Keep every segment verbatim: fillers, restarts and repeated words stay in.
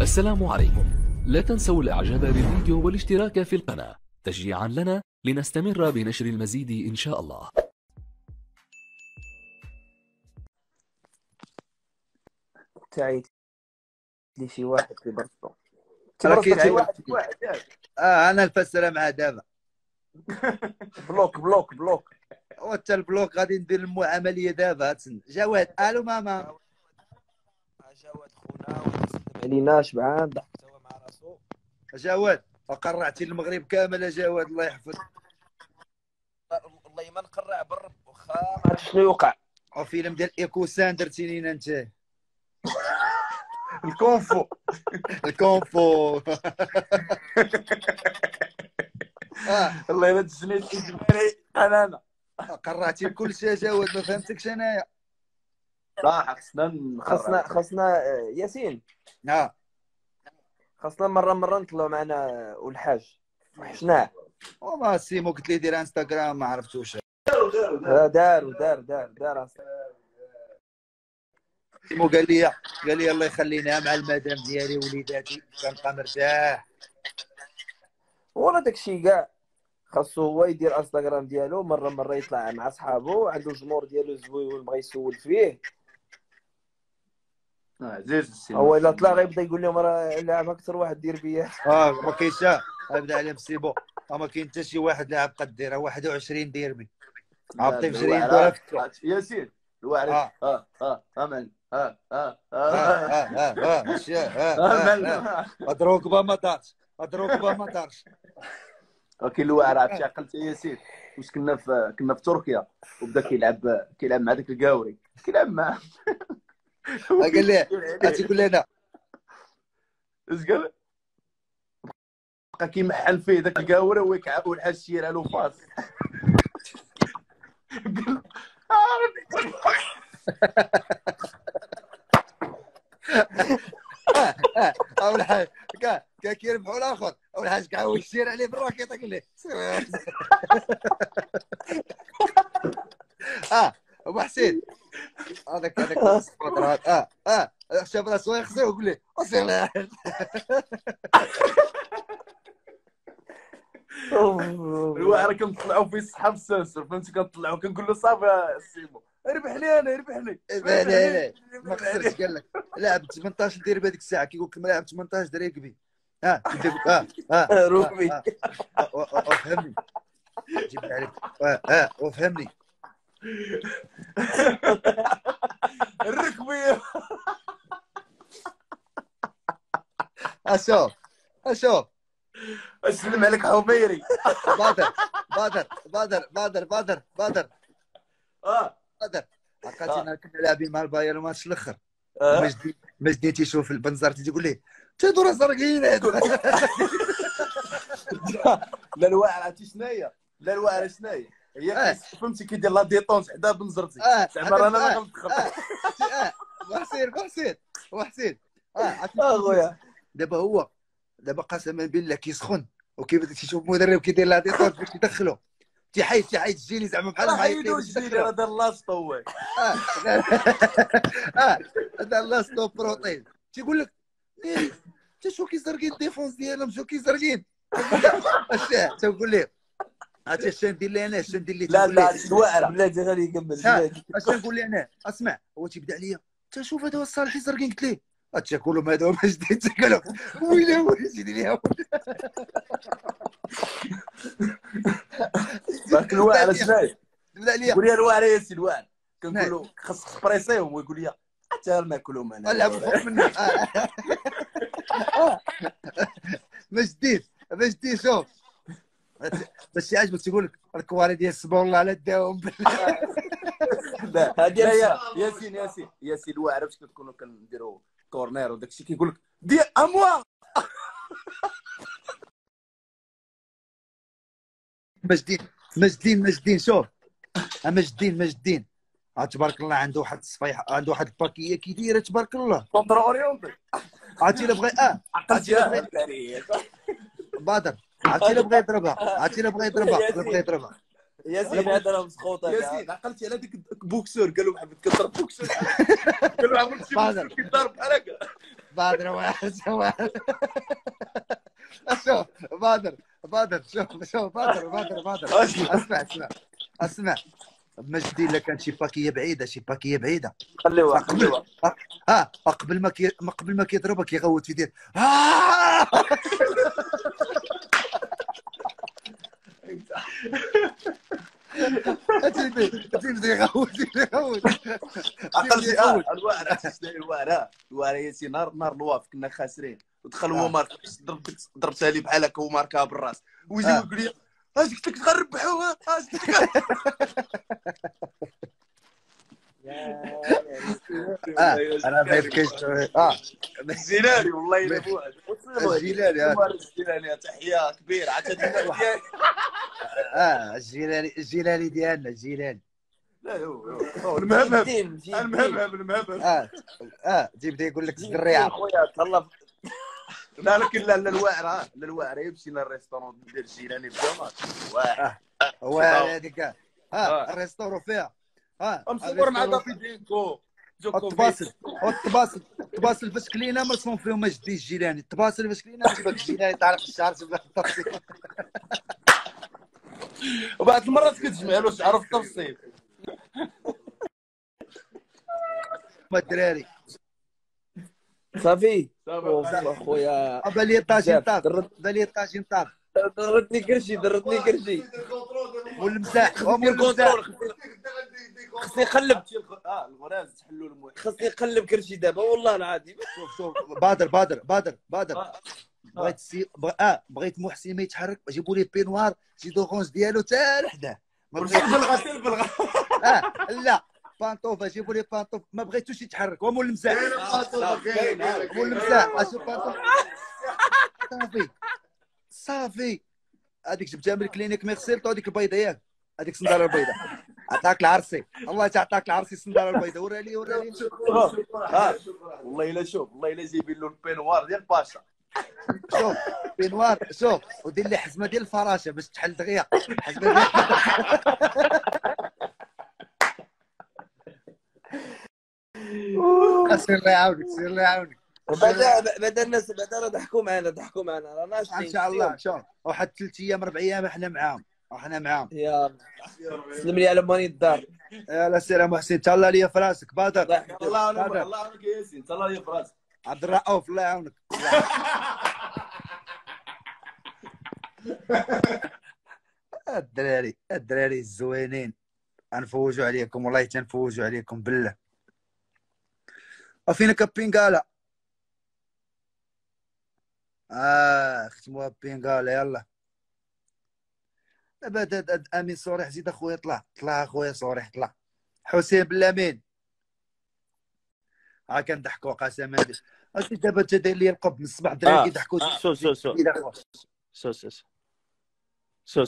السلام عليكم. لا تنسوا الاعجاب بالفيديو والاشتراك في القناة تشجيعا لنا لنستمر بنشر المزيد ان شاء الله. تعيد لي شي واحد في برصو راه تبرص شي كاين واحد في واحد ياك. اه انا الفسره مع دابا بلوك بلوك بلوك وانت البلوك غادي ندير المعامليه دابا. تسنى جواد. الو ماما. جواد خونا وتسلم علينا شبعان ضحك هو مع راسو. جواد قرعتي المغرب كامل يا جواد الله يحفظك. والله ما نقرع بالرب واخا ما عرفتش شنو يوقع. وفيلم ديال ايكوسان درتي لينا انت الكونفو الكونفو. اه والله الا تجنيت كيجبرني انا انا قرعتي بكل شيء يا جواد ما فهمتكش انايا. صح خصنا خصنا خصنا ياسين اه خصنا مره مره نطلعوا معنا والحاج وحشناه. وما سيمو قلت لي دير انستغرام ما عرفتوش. دار دار دار دار دار سيمو قال لي قال لي الله يخلينا مع المدام ديالي وليداتي كنبقى مرتاح. ولا داكشي كاع خاصو هو يدير انستغرام ديالو مره مره يطلع مع صحابو عنده الجمهور ديالو زوين بغى يسول فيه. اه زيد السينما هو الا طلع غيبدا يقول لهم راه لاعب اكثر واحد دير بيا. اه ما كاينش غيبدا عليه مصيبو. ما كاين حتى شي واحد لاعب قد ديرها واحد وعشرين ديربي عبطي في جرين ولا في ياسين الواعر. اه اه اه امان اه اه اه اه اه اه اه اه دروكبا ما دارش دروكبا ما دارش. كاين الواعر عرفتي عقلت ياسين واش كنا في كنا في تركيا وبدا كيلعب كيلعب مع داك الكاوري كيلعب معاه. قال لي تيقول لنا اش قال بقى كيمحل فيه داك الكاوري ويكعب والحاج شير له فاس. اول حاجه كان كان كيربحوا الاخر اول حاجه كاع هو يسير عليه بالراكيطه قال له اه ابو حسين هذاك هذاك السبوترات اه اه شاف راسو يخسر ويقول لي اصير الواعر كنطلعوا فيه الصحاب السنسر فهمتي كنطلعوا كنقول له صافي سيمو ربح لي انا ربح لي لا لا ما خسرش. قال لك لاعب ثمنطاش ديربي هذيك الساعه كيقول لك لاعب ثمنطاش دريكبي اه اه اه ركبي وفهمني جيب عليك اه اه وفهمني الركبي. اشوف اشوف اسلم عليك حميري. بادر بادر بادر بادر بادر بادر اه بادر عقلتينا كنا لاعبين مع البايرن ماتش الاخر آه. مجدي مجدي تيشوف البنزر تيقول ليه تيدور زرقين هادو. لا الواعر عرفتي شناهي لا الواعر شناهي هي آه. فهمتي كيدير لا ديطونس حدا بنزرتي اه زعما انا آه. ما غلطت. اه اه وحسين وحسين وحسين اه اخويا دابا هو دابا قسما بالله كيسخن وكيبدا تيشوف مدرب كيدير لا ديطونس باش يدخلو تيحيد تيحيد الجيلي زعما بحال راه معيط ليه حيدو باش الجيلي يدخلو. راه دار لاصطو هو. اه اه هذا لاستو بروتين تيقول لك ناري انت شو كيزرقين الديفونس ديالهم شو كيزرقين اش تقول ليه عرفتي اش ندير ليه انا اش ندير ليه لا تقول ليه لا الواعر بلاتي غادي يكمل ها بلاتي. اش نقول ليه انا اسمع هو تيبدا عليا انت شوف هذا هو الصالحي زرقين قلت ليه تاكلوا هذا ما جديد تاكلوا ويلي ويلي سيدي ليها باك الواعر شناهي تبدا عليا قول لي الواعر يا سي الواعر كنقول له خاصك تبريسيهم ويقول لي حتى ناكلهم انا العب فوق منه ما جديد ما جديد شوف باش يعجبك تقول لك الكوالي ديال الصبور الله لا داهم. لا هادي لا يا الصح. ياسين ياسين ياسين الواعر باش كنكونوا كنديروا كورنير وداك الشيء كيقول لك دي اموا مجدين مجدين مجدين شوف مجدين مجدين تبارك الله عنده واحد الصفيحه عنده واحد الباكيه كي دايره تبارك الله كونتر اورينتي عرفتي الا بغى اه عرفتي الا بغى بادر عرفتي الا بغى يضربها عرفتي الا بغى يضربها الا بغى يضربها ياسين هذا راه مسخوطه ياسين عقلتي على ديك بوكسور قالوا محمد كضرب بوكسور قالوا عمرك شي بوكسور كيضرب بحال هكا بدر واحد واحد. شوف بدر بدر شوف شوف بدر بدر بدر اسمع اسمع اسمع مجدي الا كانت شي باكيه بعيده شي باكيه بعيده خليوها قبل خليوها اه قبل ما كي ما قبل ما كيضربك يغوت في يدير آه! تيبي تيبي يغوت يغوت عقل شي اه الواعر عرفتي الواعر الواعر ياسين نهار نهار الواف كنا خاسرين ودخل هو مارك ضربت ضربتها لي بحال هكا وماركها بالراس ويجي يقول لي اش قلت لك تغربحوها اش قلت لك اه انا ما يبكيش اه الجيلاني والله الا بوعد الجيلاني الجيلاني تحيه كبيره عاد ديالي اه الجيلاني الجيلاني ديالنا الجيلاني لا هو هو المهبب المهم المهبب المهبب اه اه تيبدا يقول لك الدريعه خويا تهلا لا لكن لا لا الواعره لا الواعره يمشي للريستورون ديال الجيلاني في جامع واعر هو هذيك اه الريستورون فيها اه مصور مع دافيدينكو الطباسل الطباسل الطباسل فاش كلينا مرسوم فيهم مجدي الجيلاني الطباسل فاش كلينا جبت الجيلاني طالع في الشعر جبت التفصيل وبعد المرات كتجمع له شعره في التفصيل ما الدراري صافي خويا بالي طاجين طاب بالي طاجين طاب درتني كرشي درتني كرشي والمساح خصني نقلب اه الغراز تحلوا المهم خصني نقلب كرشي دابا والله العظيم شوف شوف بادر بادر بادر بادر بغيت سي اه بغيت محسن ما يتحرك جيبوا لي بينوار زيدوا غونج ديالو حتى لحداه ما بغيتش بالغسيل بالغ اه لا بانطوفه جيبوا لي بانطوف ما بغيتوش يتحرك هو مول المساح مول المساح اشوف بانطوف صافي صافي هذيك جبتها من الكلينيك ميغسيلطو هذيك البيضه ياك هذيك الصنداله البيضاء عطاك العرسي الله تعطاك العرسي الصنداله البيضاء ورا لي ورا لي اه والله الا شوف والله الا جايبين له البينوار ديال باشا شوف بينوار شوف ودير لي حزمه ديال الفراشه باش تحل دغيا حزمه ديال سير الله يعاونك سير الله يعاونك بعدا بعدا الناس بعدا راه ضحكوا معنا ضحكوا معنا رانا ان شاء الله شوف واحد ثلاث ايام اربع ايام احنا معاهم احنا معاهم يا سلم لي على ماني الدار يلا سير يا محسن تهلا لي في راسك بادر الله يعاونك الله يعاونك يا ياسين تهلا لي في راسك عبد الرؤوف الله يعاونك الدراري الدراري الزوينين غنفوجوا عليكم والله تنفوجوا عليكم بالله وفينا كابينغالا اه ختموها بينغالا يلا دابا امين صريح زيد اخويا طلع طلع اخويا صريح طلع حسين بلامين ها كنضحكوا قسما بالله اصلي دابا انت داير لي القب من الصباح الدراري كيضحكوا سو سو سو سو سو سو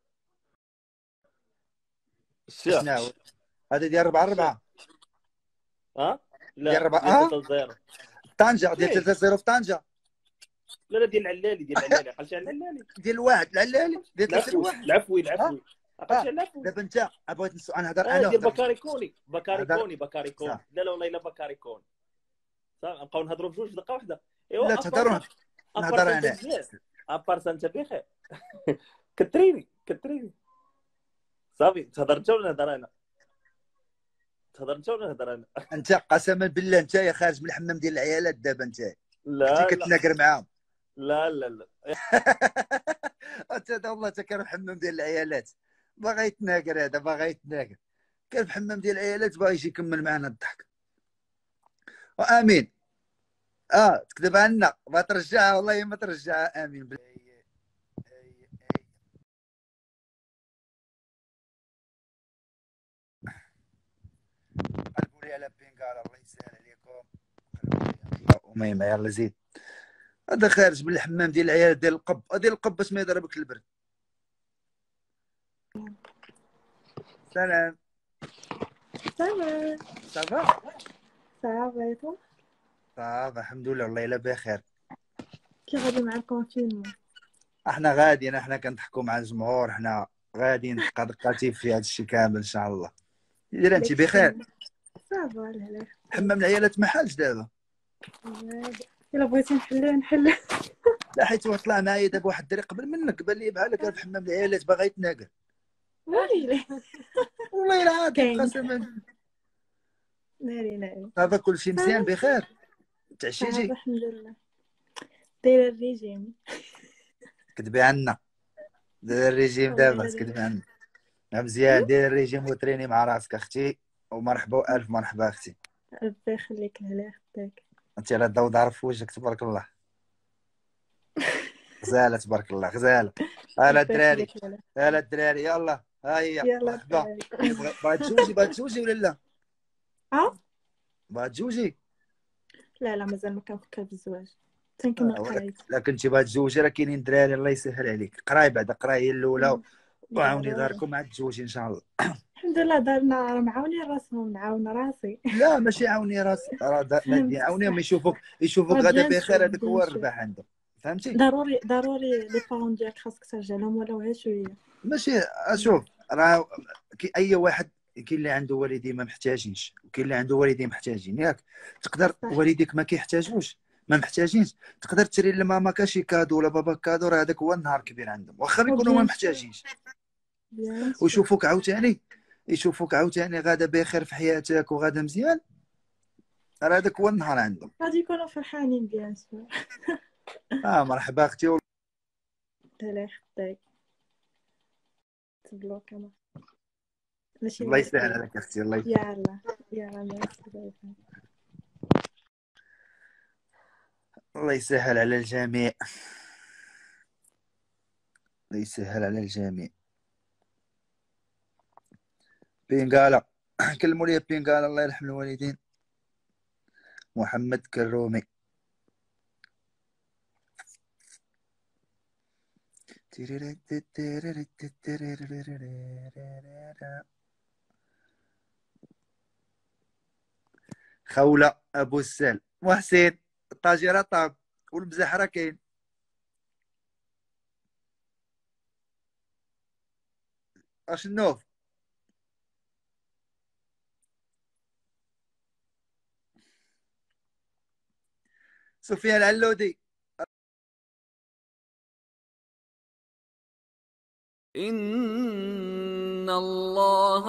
شنو هذا ديال أربعة أربعة ها لا ديال أربعة ثلاثة صفر طنجة ديال ثلاثة صفر في طنجة لا لا ديال العلالي ديال العلالي عقلتي على العلالي ديال الواحد العلالي ديال ثلاثة العفوي واحد العفوي العفوي عقلتي على العفوي دابا انت بغيت نسول انا نهضر آه انا ديال بكاري كوني بكاري هذا- كوني بكاري كوني صح. لا لا والله الا بكاري كوني صافي نبقاو نهضروا بجوج في دقه واحده ايوا لا تهضروا نهضر انا ابار انت بخير كتريني كتريني صافي تهضر انت ولا نهضر انا تهضر انت ولا نهضر انا انت قسما بالله انت يا خارج من الحمام ديال العيالات دابا انت لا كنتي لا كتناقر معاهم لا لا لا انت هذا والله انت كان في الحمام ديال العيالات باغي يتناقر هذا باغي يتناقر كان في الحمام ديال العيالات باغي يجي يكمل معنا الضحك وامين اه تكذب عنا ما ترجعها والله ما ترجعها امين بالله قلبوا لي على بينغالا الله يسهل عليكم وميمه يلا زيد هذا خارج من الحمام ديال العيال ديال القب ديال القب باش ما يضربك البرد سلام سلام صافا صافي toi صافا الحمد لله والله الا بخير كي غادي مع الكونفينمون احنا غاديين احنا كنضحكوا مع الجمهور احنا غاديين دقه دقاتي في هذا الشيء كامل ان شاء الله. دايره انت بخير؟ صافا الهلا حمام العيالات ما حالش دابا الا بغيتي نحلها نحلها. لا حيت هو طلع معايا دابا واحد الدري قبل منك، بان لي بحال هكا في حمام العيالات باغا يتناقل. ويلي والله العظيم كاين. قسما. ناري ناري. هذا كلشي مزيان بخير؟ صافي تعشيتي؟ الحمد لله. دايره الريجيم. كتبي عنا داير الريجيم والله دابا، إلا كتبي دايرة. عنا. مزيان دير الريجيم وتريني مع راسك اختي، ومرحبا والف مرحبا اختي. ربي يخليك لها اختك. انت على الضوء ضارب في وجهك تبارك الله. غزاله تبارك الله غزاله. هلا ربي الدراري يخليك لها. هلا الدراري يلا ها هي يلا مرحبا. الدراري. بغا تزوجي بغا تزوجي ولا لا؟ اه بغا تزوجي؟ لا لا مازال ما كنفكر بالزواج، تنكمل آه، ولك قرايتي. لا كنتي بغا تزوجي راه كاينين دراري الله يسهل عليك. قراي بعدا قراي هي الاولى، وعاوني ضروري. داركم عاد تزوجي ان شاء الله. الحمد لله دارنا راه معاونين راسهم، نعاون راسي. لا ماشي عاوني راسي، راه دا- ما فهمت عاونيهم صح. يشوفوك يشوفوك راه غدا بيان بخير، سور هذاك هو بيان سور. الربح عندهم. فهمتي؟ ضروري ضروري لي بارون ديالك خاصك ترجع لهم ولو غير شويه. ماشي اشوف راه كي اي واحد كاين اللي عنده والديه ما محتاجينش، وكاين اللي عنده والديه محتاجين ياك. تقدر صح. والديك ما كيحتاجوش ما محتاجينش، تقدر تشري لماما شي كادو ولا بابا كادو، راه هذاك هو النهار كبير عندهم واخا يكونوا ما وبيان محتاجينش. بيان سور. ويشوفوك عاوتاني يشوفوك عاوتاني غادا بخير في حياتك وغادا مزيان، راه هذاك هو النهار عندهم. غادي يكونوا فرحانين بيان سور. اه مرحبا اختي. الله يخطيك. تبلوك انا ماشي الله يسهل مشكل. عليك اختي الله يسهل. يلا يلا ميرسي. الله يسهل على الجميع، الله يسهل على الجميع. بنقالة كلموا لي بنقالة الله يرحم الوالدين. محمد كرومي. خولة ابو السال محسن الطاجرة طاب والمزحرة كاين. اشنوف سفيان العلودي. إن الله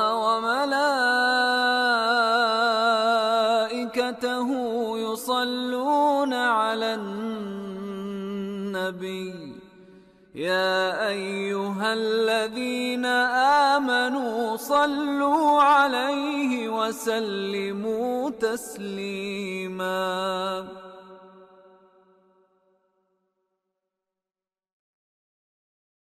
وملائكته يصلون على النبي يا أيها الذين آمنوا صلوا عليه وسلموا تسليما.